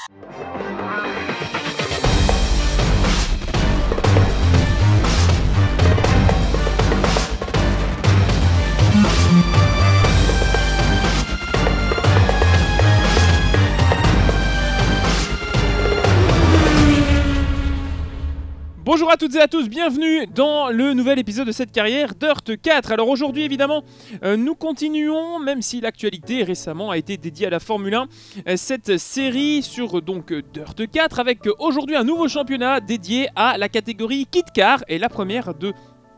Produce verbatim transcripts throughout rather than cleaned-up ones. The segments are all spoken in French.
Bonjour à toutes et à tous, bienvenue dans le nouvel épisode de cette carrière Dirt quatre. Alors aujourd'hui évidemment euh, nous continuons, même si l'actualité récemment a été dédiée à la Formule un, euh, cette série sur donc Dirt quatre avec euh, aujourd'hui un nouveau championnat dédié à la catégorie Kit Car et la première de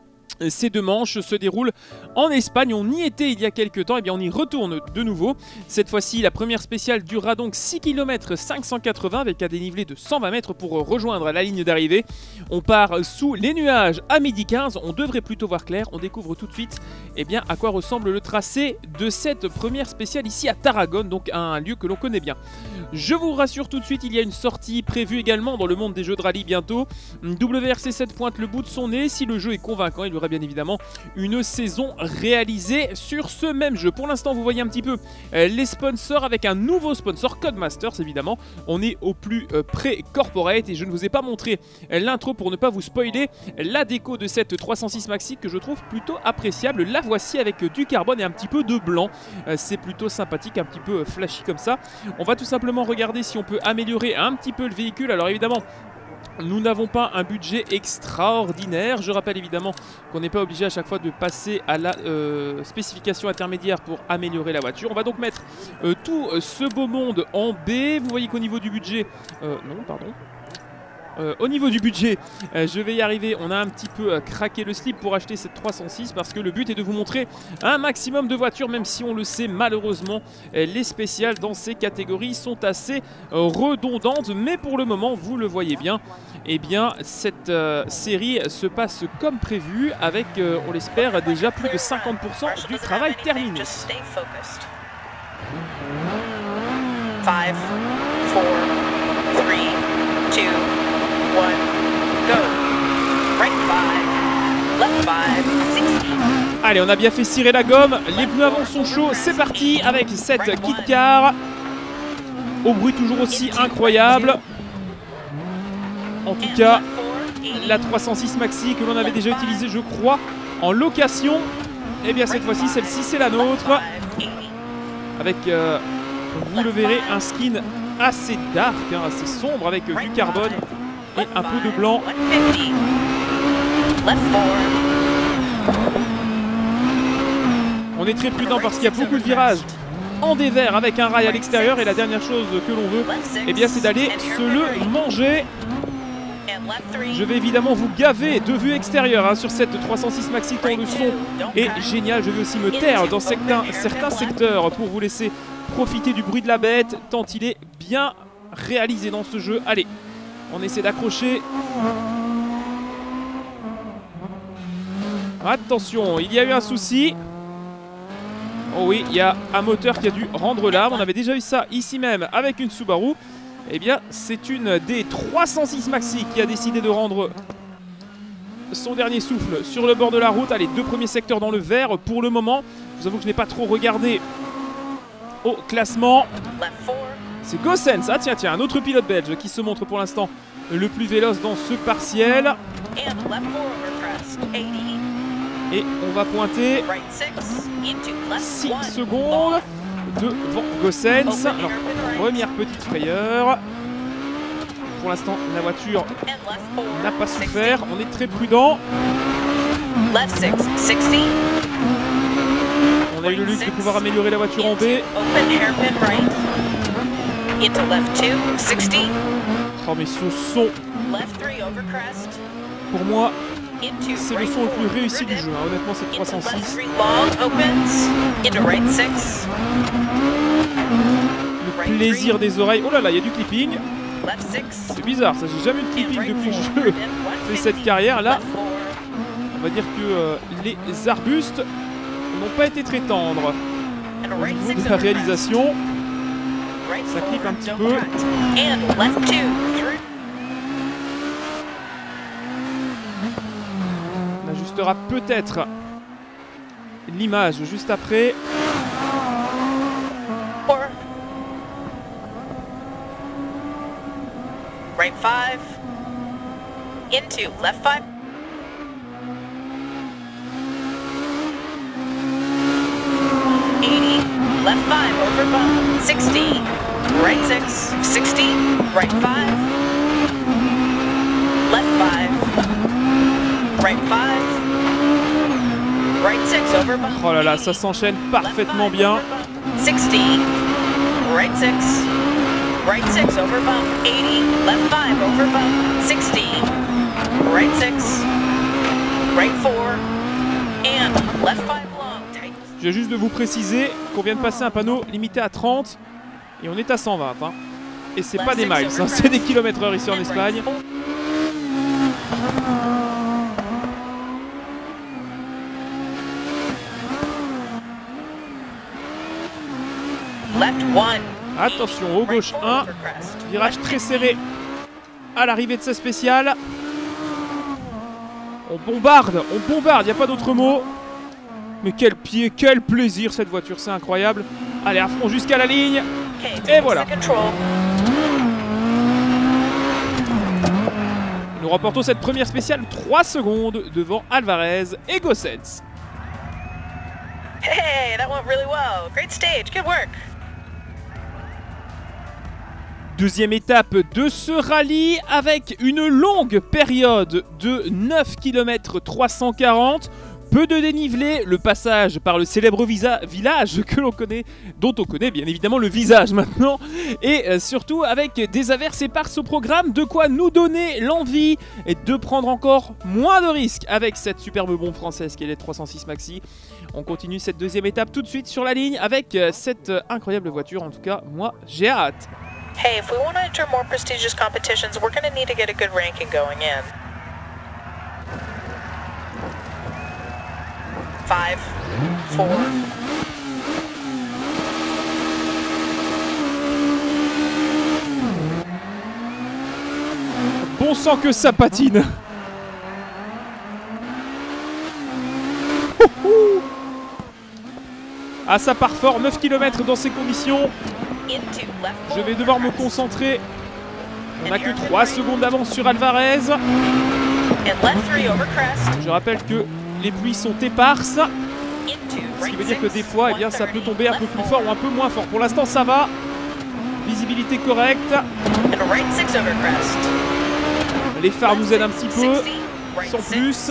ces deux manches se déroulent en Espagne. On y était il y a quelques temps, et bien on y retourne de nouveau. Cette fois-ci, la première spéciale durera donc six kilomètres cinq cent quatre-vingts avec un dénivelé de cent vingt mètres pour rejoindre la ligne d'arrivée. On part sous les nuages à midi quinze, on devrait plutôt voir clair. On découvre tout de suite eh bien, à quoi ressemble le tracé de cette première spéciale ici à Tarragone, donc un lieu que l'on connaît bien. Je vous rassure tout de suite, il y a une sortie prévue également dans le monde des jeux de rallye bientôt. W R C sept pointe le bout de son nez. Si le jeu est convaincant, il y aura bien évidemment une saison réalisée sur ce même jeu. Pour l'instant, vous voyez un petit peu euh, les sponsors avec un nouveau sponsor, Codemasters évidemment. On est au plus euh, près corporate et je ne vous ai pas montré euh, l'intro pour ne pas vous spoiler la déco de cette trois cent six Maxi que je trouve plutôt appréciable. La voici avec euh, du carbone et un petit peu de blanc. Euh, C'est plutôt sympathique, un petit peu euh, flashy comme ça. On va tout simplement regarder si on peut améliorer un petit peu le véhicule. Alors évidemment, nous n'avons pas un budget extraordinaire. Je rappelle évidemment qu'on n'est pas obligé à chaque fois de passer à la euh, spécification intermédiaire pour améliorer la voiture. On va donc mettre euh, tout ce beau monde en B. Vous voyez qu'au niveau du budget... Euh, non, pardon. Euh, au niveau du budget, euh, je vais y arriver. On a un petit peu euh, craqué le slip pour acheter cette trois cent six parce que le but est de vous montrer un maximum de voitures, même si on le sait malheureusement, euh, les spéciales dans ces catégories sont assez euh, redondantes. Mais pour le moment, vous le voyez bien, eh bien cette euh, série se passe comme prévu avec, euh, on l'espère, déjà plus de cinquante pour cent du travail terminé. cinq, quatre, trois, deux, one, go. Right five, left five, sixty. Allez, on a bien fait cirer la gomme, les pneus avant sont chauds, c'est parti avec cette Kit Car. Au bruit toujours aussi incroyable. En tout cas, la trois cent six Maxi que l'on avait déjà utilisée, je crois, en location. Et bien cette fois-ci, celle-ci, c'est la nôtre. Avec, euh, vous le verrez, un skin assez dark, hein, assez sombre avec euh, du carbone et un peu de blanc. On est très prudent parce qu'il y a beaucoup de virages en dévers avec un rail à l'extérieur et la dernière chose que l'on veut, eh bien, c'est d'aller se le manger. Je vais évidemment vous gaver de vue extérieure hein, sur cette trois cent six Maxi quand le son est génial. Je vais aussi me taire dans certains, certains secteurs pour vous laisser profiter du bruit de la bête tant il est bien réalisé dans ce jeu. Allez, on essaie d'accrocher. Attention, il y a eu un souci. Oh oui, il y a un moteur qui a dû rendre l'âme. On avait déjà eu ça ici même avec une Subaru. Eh bien, c'est une des trois cent six Maxi qui a décidé de rendre son dernier souffle sur le bord de la route. Allez, deux premiers secteurs dans le vert pour le moment. Je vous avoue que je n'ai pas trop regardé au classement. C'est Gossens, ah tiens tiens, un autre pilote belge qui se montre pour l'instant le plus véloce dans ce partiel. Et on va pointer six secondes devant Gossens. Alors, première petite frayeur. Pour l'instant, la voiture n'a pas souffert. On est très prudent. On a eu le luxe de pouvoir améliorer la voiture en B. Oh mais ce son, pour moi, c'est le son le plus réussi du jeu, hein. Honnêtement cette trois cent six. Le plaisir des oreilles. Oh là là, il y a du clipping. C'est bizarre, ça j'ai jamais eu de clipping depuis que je fais cette carrière. Là, on va dire que euh, les arbustes n'ont pas été très tendres au niveau de la réalisation. Ça clique un petit peu. On ajustera peut-être l'image juste après. right five, into left five. eighty, left five, over bump, sixty, right six, sixty, right five, left five, right five, right six, over bump. Oh là là, ça s'enchaîne parfaitement bien. sixty, right six, right six, over bump, eighty, left five, over bump, sixty, right six, right four, and left five long, tight. Je viens juste de vous préciser qu'on vient de passer un panneau limité à trente et on est à cent vingt. Hein. Et c'est pas des miles, hein, c'est des kilomètres heure ici en Espagne. Left one. Attention, au gauche un, virage très serré à l'arrivée de sa spéciale. On bombarde, on bombarde, il n'y a pas d'autre mot. Mais quel pied, quel plaisir cette voiture, c'est incroyable. Allez, à fond jusqu'à la ligne. Et voilà. Nous remportons cette première spéciale trois secondes devant Alvarez et Gossens. Hey, that went really well. Great stage, good work. Deuxième étape de ce rallye avec une longue période de neuf kilomètres trois cent quarante. Peu de dénivelé, le passage par le célèbre village que l'on connaît, dont on connaît bien évidemment le visage maintenant, et euh, surtout avec des averses éparses au programme, de quoi nous donner l'envie de prendre encore moins de risques avec cette superbe bombe française qui est la trois cent six Maxi. On continue cette deuxième étape tout de suite sur la ligne avec euh, cette euh, incroyable voiture, en tout cas moi j'ai hâte. Hey, if we want to enter more prestigious competitions, we're going to need to get a good ranking going in. Five, four. Bon sang que ça patine. Ah, ça part fort, neuf kilomètres dans ces conditions. Je vais devoir me concentrer. On n'a que trois secondes d'avance sur Alvarez. Je rappelle que les pluies sont éparses. Ce qui veut dire que des fois, eh bien, ça peut tomber un peu plus fort ou un peu moins fort. Pour l'instant, ça va. Visibilité correcte. Les phares nous aident un petit peu. Sans plus.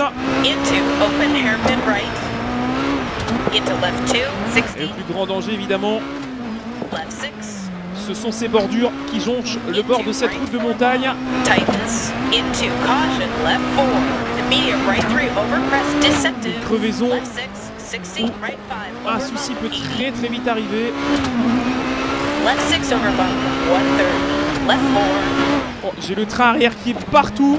Et le plus grand danger, évidemment, ce sont ces bordures qui jonchent le bord de cette route de montagne. Une crevaison où un souci peut très très vite arriver. Oh, j'ai le train arrière qui est partout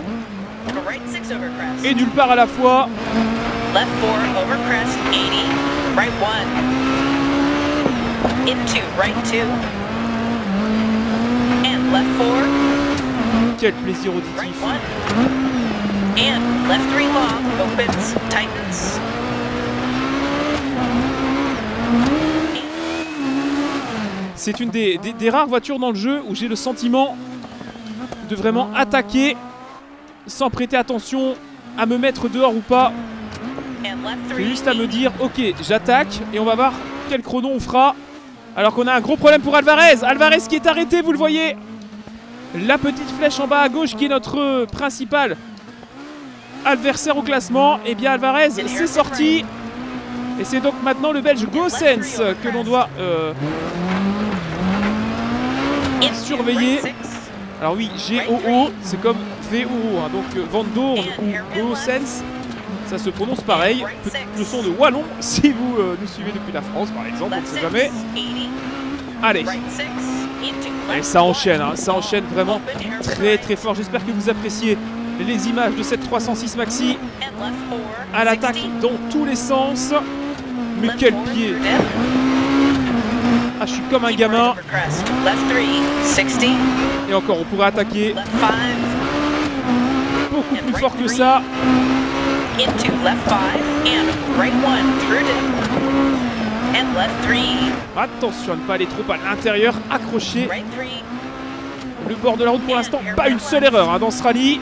et nulle part à la fois. Left four over crest, eighty, right one, into right two, and left four. Quel plaisir auditif. Right one, and left three long, opens, tightens. C'est une des, des, des rares voitures dans le jeu où j'ai le sentiment de vraiment attaquer sans prêter attention à me mettre dehors ou pas. J'ai juste à me dire, ok, j'attaque et on va voir quel chrono on fera. Alors qu'on a un gros problème pour Alvarez. Alvarez qui est arrêté, vous le voyez. La petite flèche en bas à gauche qui est notre principal adversaire au classement. Et bien Alvarez, c'est sorti. Et c'est donc maintenant le Belge Gossens que l'on doit euh, surveiller. Alors oui, G O O, c'est comme V O O, hein, donc euh, Van Doorn ou Gossens. Ça se prononce pareil. Petite leçon de wallon si vous euh, nous suivez depuis la France par exemple, on ne sait jamais. Allez. Et ça enchaîne, hein, ça enchaîne vraiment très très fort. J'espère que vous appréciez les images de cette trois cent six Maxi. À l'attaque dans tous les sens. Mais quel pied! Ah, je suis comme un gamin. Et encore, on pourrait attaquer beaucoup plus fort que ça. Into left five and right one through dip and left three. Attention à ne pas aller trop à l'intérieur, accroché. Right three le bord de la route pour l'instant. Pas une seule erreur hein, dans ce rallye.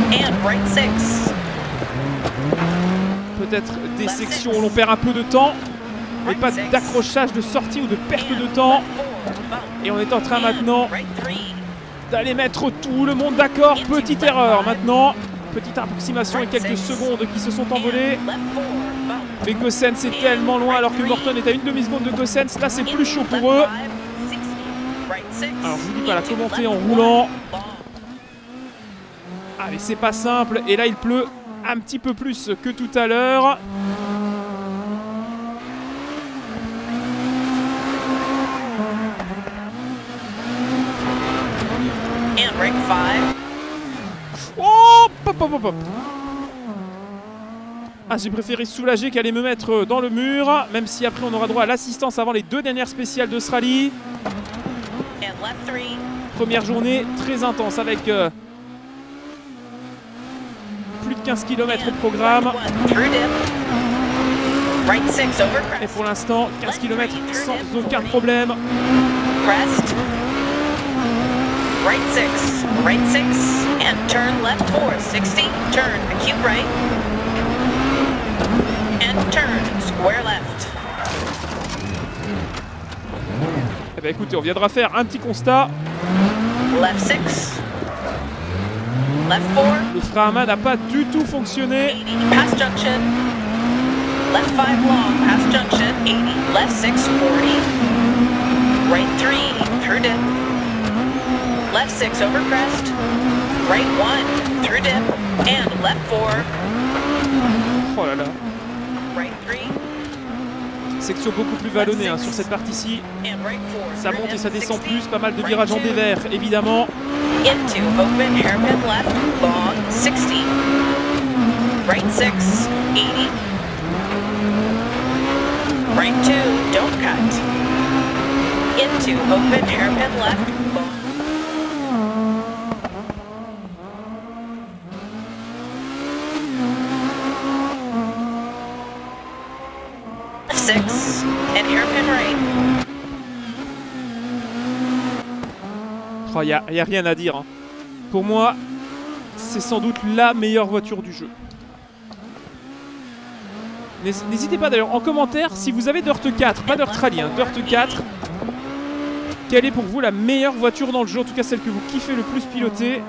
Peut-être des sections où l'on perd un peu de temps, mais pas d'accrochage, de sortie ou de perte de temps. Et on est en train maintenant d'aller mettre tout le monde d'accord. Petite erreur maintenant. Petite approximation et quelques secondes qui se sont envolées. Mais Gossens est tellement loin alors que Morton est à une demi-seconde de Gossens. Là c'est plus chaud pour eux. Alors je vous dis pas la commenter en roulant. Allez, c'est pas simple. Et là il pleut un petit peu plus que tout à l'heure. Oh, pop, pop, pop, pop. Ah, j'ai préféré soulager qu'aller me mettre dans le mur, même si après on aura droit à l'assistance avant les deux dernières spéciales de ce rallye. Première journée très intense avec euh, plus de quinze kilomètres au programme. Et pour l'instant, quinze kilomètres sans aucun problème. Right six, right six, and turn left four, sixty, turn acute right, and turn square left. Eh bien écoutez, on viendra faire un petit constat. Left six, left four. Le frein à main n'a pas du tout fonctionné. eighty, pass junction. Left five long, pass junction, eighty, left six, forty. Right three, through dip. Left six over crest, right one through dip, and left four. Oh là là. Right three. Section beaucoup plus vallonnée hein, sur cette partie-ci. Ça monte et ça descend plus, pas mal de virages en dévers évidemment. Into open hairpin left, long, sixty. Right six, eighty. Right two, don't cut. Into open hairpin left, long. Six and hairpin right. Oh, y a, y a rien à dire. Hein. Pour moi, c'est sans doute la meilleure voiture du jeu. N'hésitez pas d'ailleurs en commentaire si vous avez Dirt quatre, pas Dirt Rally, hein, Dirt quatre. Quelle est pour vous la meilleure voiture dans le jeu, en tout cas celle que vous kiffez le plus piloter.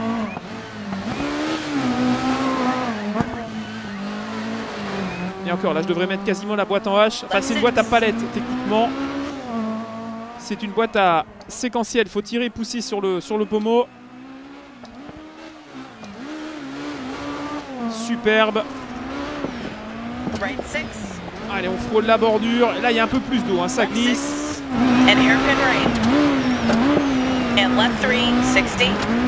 Et encore, là je devrais mettre quasiment la boîte en H. Enfin c'est une boîte à palette techniquement. C'est une boîte à séquentielle. Faut tirer et pousser sur le, sur le pommeau. Superbe. Allez, on frôle la bordure. Là il y a un peu plus d'eau, hein, ça glisse. And hairpin right. And left three, sixty.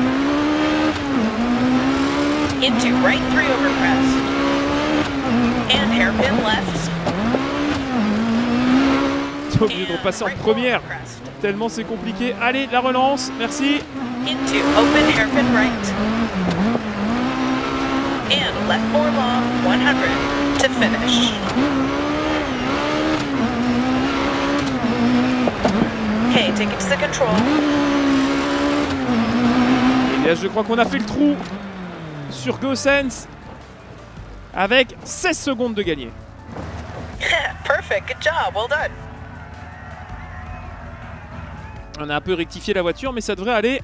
Into right three over crest. And hairpin left. T'es obligé de repasser en première. Tellement c'est compliqué. Allez, la relance, merci. Into open hairpin right. And left four long, one hundred to finish. Okay, take it to the control. Et bien, je crois qu'on a fait le trou sur Gossens avec seize secondes de gagné. Perfect, good job, well done. On a un peu rectifié la voiture, mais ça devrait aller.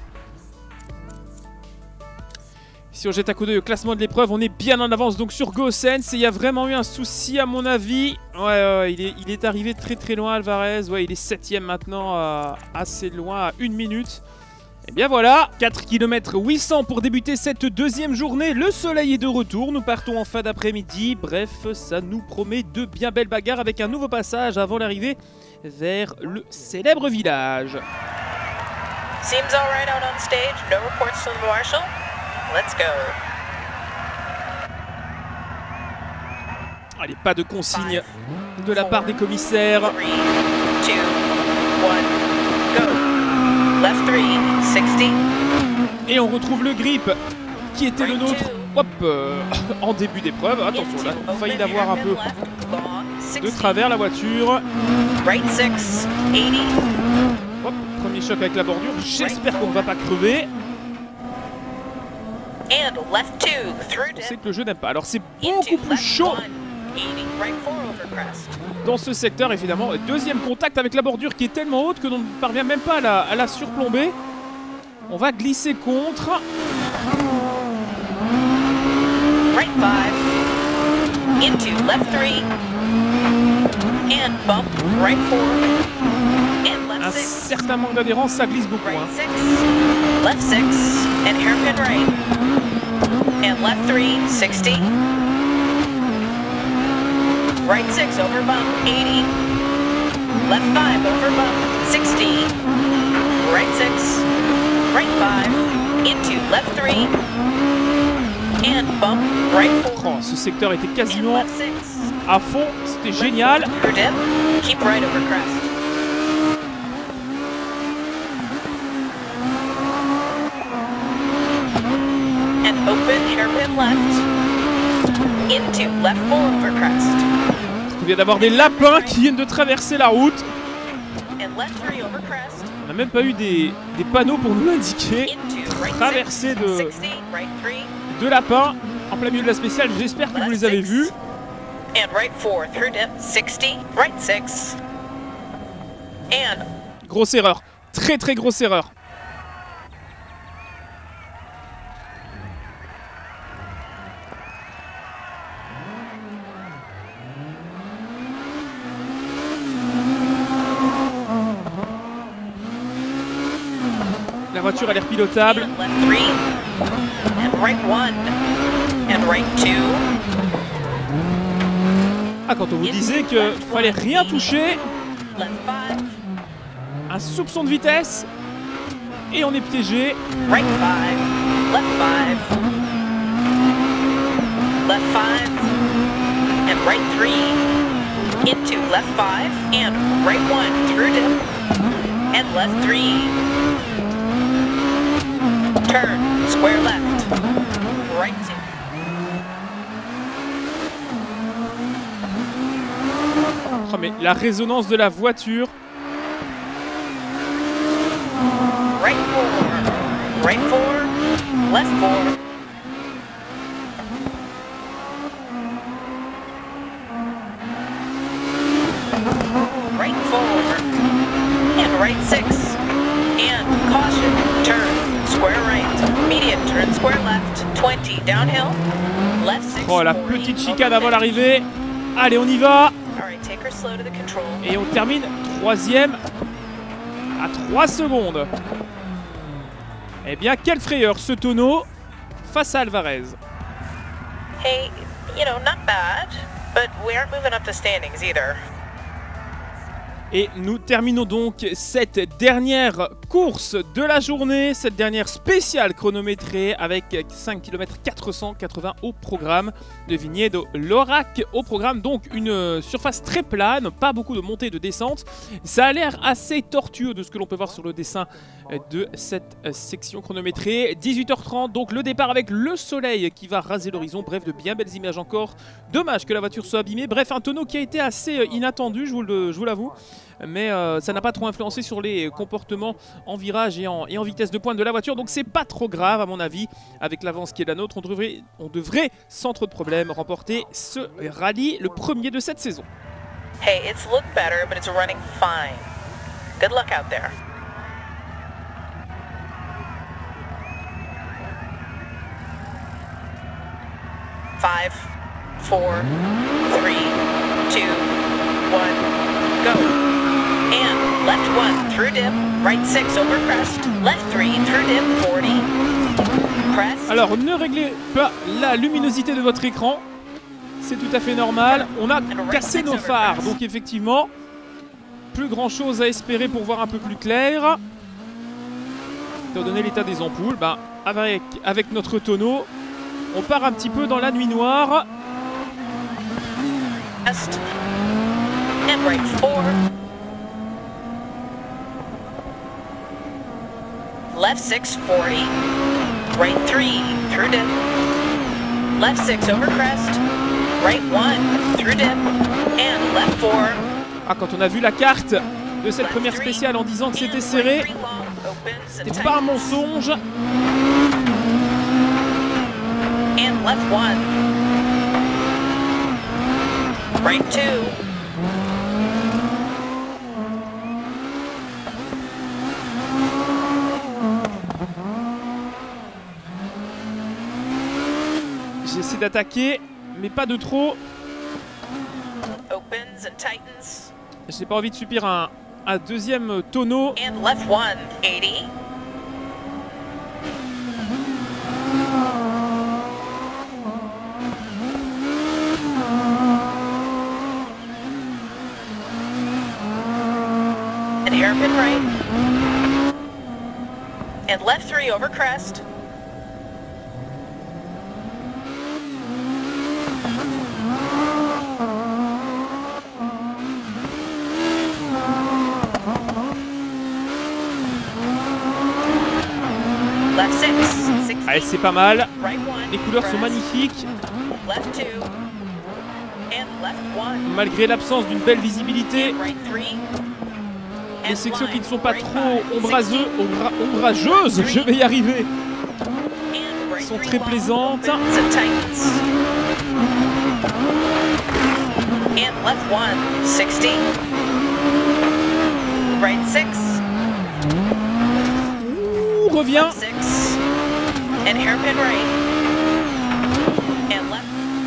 Si on jette un coup d'œil au classement de l'épreuve, on est bien en avance donc sur Gossens. Et il y a vraiment eu un souci à mon avis. Ouais, ouais il, est, il est arrivé très très loin, Alvarez. Ouais, il est septième maintenant, euh, assez loin, à une minute. Et bien voilà, quatre kilomètres huit cents pour débuter cette deuxième journée. Le soleil est de retour, nous partons en fin d'après-midi. Bref, ça nous promet de bien belles bagarres avec un nouveau passage avant l'arrivée vers le célèbre village. Seems all right out on stage. No reports from the marshal. Let's go. Allez, pas de consigne de la part des commissaires. three, two, one, go. Left three, sixty. Et on retrouve le grip qui était le nôtre hop, euh, en début d'épreuve. Attention, là, on a failli d'avoir un peu de travers la voiture. Right six, eighty. Hop, premier choc avec la bordure. J'espère qu'on ne va pas crever. And left two through Je sais dip que le jeu n'aime pas. Alors c'est into beaucoup plus left chaud one, eighty, right four over crest. dans ce secteur, évidemment. Deuxième contact avec la bordure qui est tellement haute que l'on ne parvient même pas à la, à la surplomber. On va glisser contre. Right five, into left three, and bump right four, and Un left six, certain manque d'adhérence, ça glisse beaucoup. right Hein. six, left six, and hairpin right, and left three, sixty, right six over bump, eighty, left five over bump, sixty, right six, right five, into left three, and bump right four, Oh, ce secteur était and quasiment left six. à fond. C'était génial. Through dip, keep right over crest. And open hairpin left, into left four over crest. Il vient d'avoir des lapins qui viennent de traverser la route. And left three over crest, On n'a même pas eu des, des panneaux pour nous l'indiquer. into right Traversée six, de, sixty, right three, de lapins en plein milieu de la spéciale. J'espère que vous les avez vus. and right four through dip, sixty, right six, and Grosse erreur. Très très grosse erreur. La voiture a l'air pilotable. and left three, and right one, and right two, Ah, quand on vous disait qu'il fallait rien toucher, left five, un soupçon de vitesse, et on est piégé. right five, left five, left five, and right three, into left five, and right one through dip, and left three, turn, square left, right two, Oh, mais la résonance de la voiture. right four, right four, left four, right four, and right six, and caution, turn, square right, median, turn square left, twenty, downhill, left six, Oh, la forty, petite over chicane avant fifty. l'arrivée. Allez, on y va. All right, take her slow to the control. Et on termine troisième à trois secondes. Eh bien, quelle frayeur ce tonneau face à Alvarez. Hey, you know, not bad, but we aren't moving up the standings either. Et nous terminons donc cette dernière course de la journée, cette dernière spéciale chronométrée avec cinq kilomètres quatre cent quatre-vingts au programme de Vignedo Lorac. Au programme, donc une surface très plane, pas beaucoup de montée et de descente. Ça a l'air assez tortueux de ce que l'on peut voir sur le dessin de cette section chronométrée. dix-huit heures trente, donc le départ avec le soleil qui va raser l'horizon. Bref, de bien belles images encore. Dommage que la voiture soit abîmée. Bref, un tonneau qui a été assez inattendu, je vous le- je vous l'avoue. Mais euh, ça n'a pas trop influencé sur les comportements en virage et en, et en vitesse de pointe de la voiture. Donc c'est pas trop grave à mon avis. Avec l'avance qui est la nôtre, on devrait, on devrait sans trop de problèmes remporter ce rallye, le premier de cette saison. Hey, it's looked better, but it's running fine. Good luck out there. Five, four, three, two, one, go. And left one through dip, right six over crest, left three through dip, forty, crest. Alors ne réglez pas la luminosité de votre écran. C'est tout à fait normal. On a cassé nos phares, donc effectivement, plus grand chose à espérer pour voir un peu plus clair. Étant donné l'état des ampoules, bah, avec, avec notre tonneau, on part un petit peu dans la nuit noire. Crest. And right four. Left six, forty. Right three, through dip. Left six over crest. Right one, through dip. And left four. Ah, quand on a vu la carte de cette première spéciale en disant que c'était serré. C'était pas un mensonge. And left one. Right two. J'essaie d'attaquer, mais pas de trop. Opens and tightens. J'ai pas envie de subir un, un deuxième tonneau. And left one, eighty. And hairpin right. And left three over crest. Left six, sixty. Allez, c'est pas mal. Right one, Les couleurs sont crest. magnifiques, Left two. And left one. malgré l'absence d'une belle visibilité. Right three. Les And sections qui ne sont line. pas Right trop five, ombrageux, ombra- ombrageuses, je vais y arriver, And right sont three très long, plaisantes. opens and tightens. And left one, sixty. Right six. Ouh, revient. Six. And hairpin right. And left.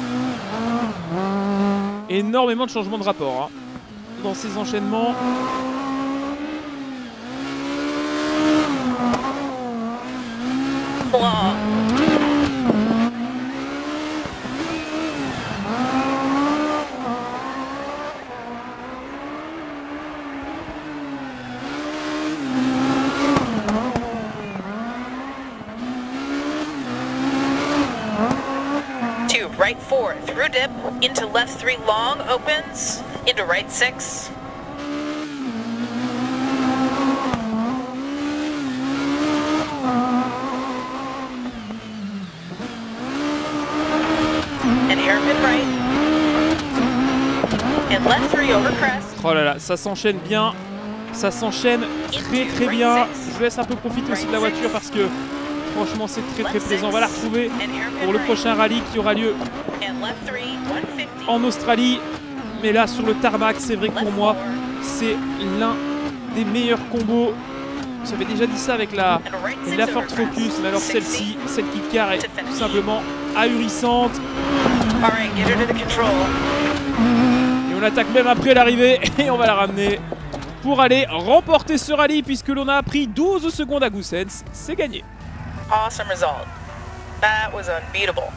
Énormément de changements de rapport hein, dans ces enchaînements. Long. Two, right four, through dip, into left three long, opens, into right six. And hairpin right. And left three over crest. Oh là là, ça s'enchaîne bien, ça s'enchaîne très très bien. Je vous laisse un peu profiter aussi de la voiture parce que franchement c'est très très plaisant. On va la retrouver pour le prochain rallye qui aura lieu And left three, one fifty. en Australie. Mais là sur le tarmac, c'est vrai que pour moi c'est l'un des meilleurs combos. J'avais déjà dit ça avec la, And right six la over Ford crest. Focus, mais alors celle-ci, sixty. cette kit car est tout simplement ahurissante. All right, get her to the control. Et on attaque même après l'arrivée et on va la ramener pour aller remporter ce rallye puisque l'on a pris douze secondes à Goossens. C'est gagné. Awesome result. That was unbeatable.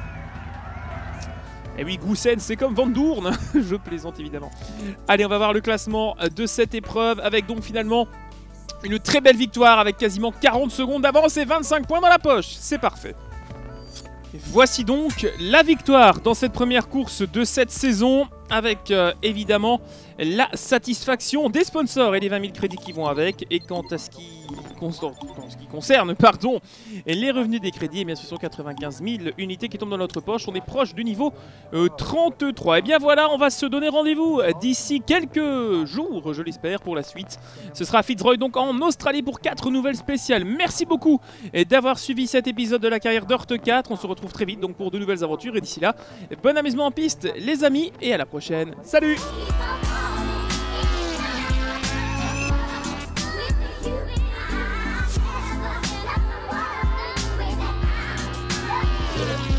Et oui, Goossens, c'est comme Van Doorn. Je plaisante évidemment. Allez, on va voir le classement de cette épreuve avec donc finalement une très belle victoire avec quasiment quarante secondes d'avance et vingt-cinq points dans la poche. C'est parfait. Et voici donc la victoire dans cette première course de cette saison avec euh, évidemment la satisfaction des sponsors et les vingt mille crédits qui vont avec. Et quant à ce qui, con- en ce qui concerne pardon, les revenus des crédits, eh bien, ce sont quatre-vingt-quinze mille unités qui tombent dans notre poche. On est proche du niveau euh, trente-trois. Et bien voilà, on va se donner rendez-vous d'ici quelques jours, je l'espère, pour la suite. Ce sera Fitzroy donc en Australie pour quatre nouvelles spéciales. Merci beaucoup d'avoir suivi cet épisode de la carrière Dirt quatre. On se retrouve très vite donc pour de nouvelles aventures. Et d'ici là, bon amusement en piste les amis et à la prochaine. Salut! With you and I, never, never, never, never, never, never, never, never,